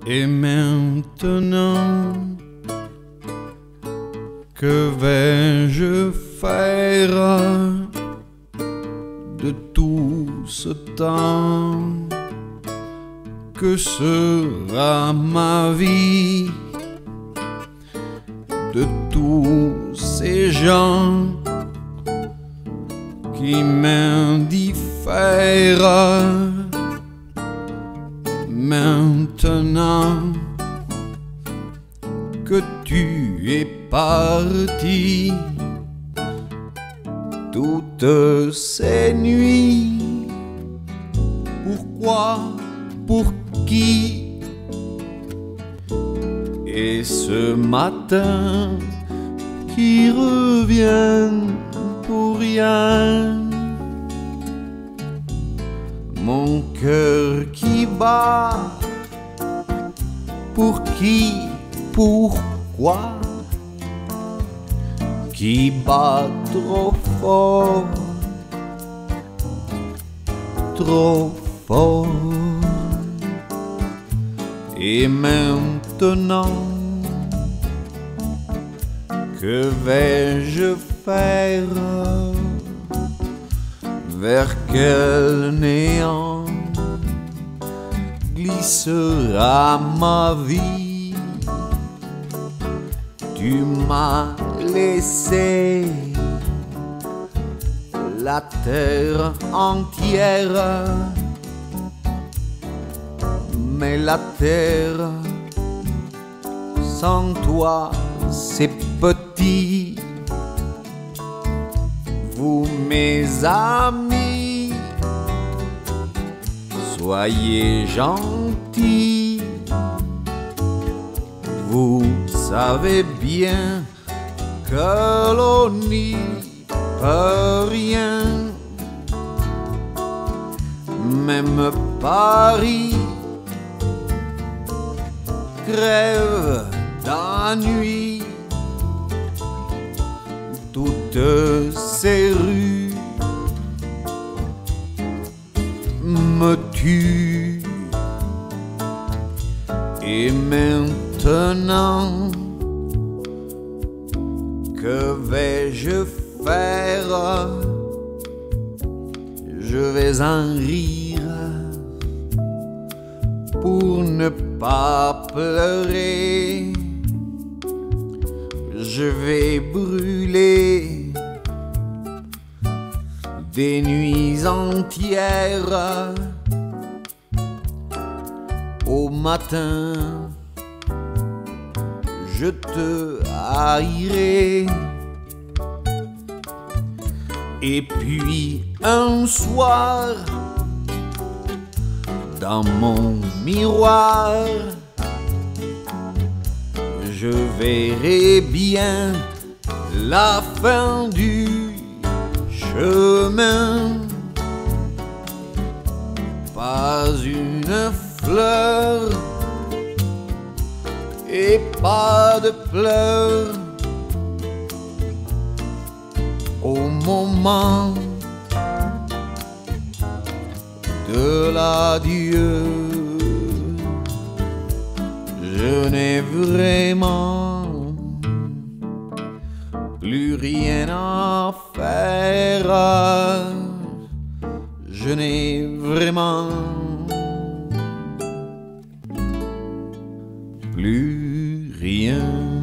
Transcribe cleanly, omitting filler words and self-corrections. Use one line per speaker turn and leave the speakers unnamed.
Et maintenant, que vais-je faire de tout ce temps? Que sera ma vie de tous ces gens qui m'indiffèrent? Maintenant que tu es parti, toutes ces nuits, pourquoi, pour qui? Et ce matin qui revient pour rien, mon cœur qui bat, pour qui, pourquoi? Qui bat trop fort, trop fort. Et maintenant, que vais-je faire? Vers quel néant glissera ma vie? Tu m'as laissé la terre entière, mais la terre sans toi c'est petit. Vous mes amis, soyez gentils, vous savez bien que l'on n'y peut rien. Même Paris crève d'ennui, toutes ces rues me tuent. Et maintenant, que vais-je faire? Je vais en rire pour ne pas pleurer. Je vais brûler des nuits entières. Au matin, je te haïrai. Et puis un soir, dans mon miroir, je verrai bien la fin du chemin. Pas une fleur et pas de pleurs au moment de l'adieu. Je n'ai vraiment plus rien à faire. Je n'ai vraiment plus rien.